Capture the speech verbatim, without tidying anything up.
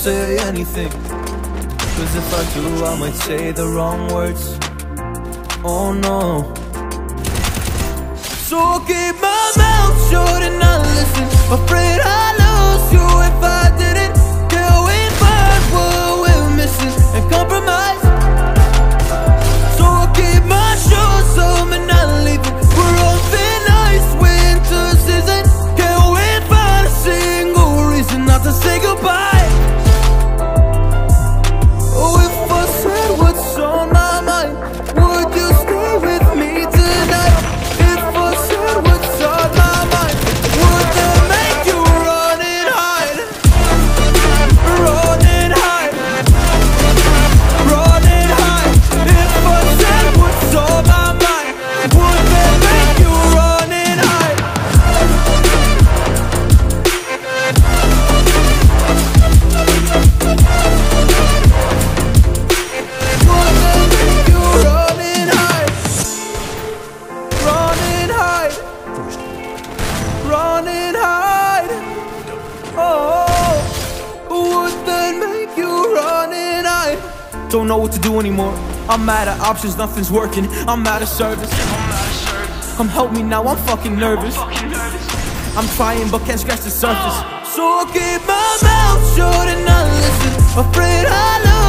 say anything, cause if I do I might say the wrong words. Oh no. So I'll keep my mouth shut and not listen, afraid I'd lose you if I didn't. Can we find what we're missing and compromise? So I'll keep my shoes on and not leaving. We're on thin ice, winter season. Can we find a single reason not to say goodbye? Oh, if I said what's on my mind, would you stay with me tonight? If I said what's on my mind, would that make you run and hide? Run and hide, run and hide. If I said what's on my mind, would that make you run and hide? Would that make you run and hide? Run and hide, run and hide. Oh, would that make you run and hide? Don't know what to do anymore. I'm out of options, nothing's working. I'm out of service. Come help me now, I'm fucking nervous. I'm trying but can't scratch the surface. So I'll keep my mouth shut and not listen, afraid I lose